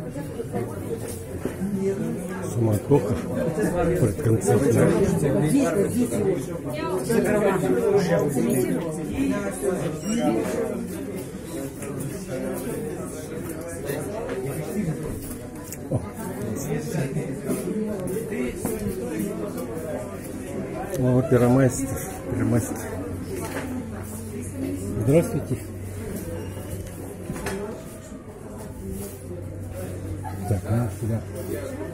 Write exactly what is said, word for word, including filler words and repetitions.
Суматоха предконцертная. О, пиромастер, пиромастер. Здравствуйте. Так, ну сюда.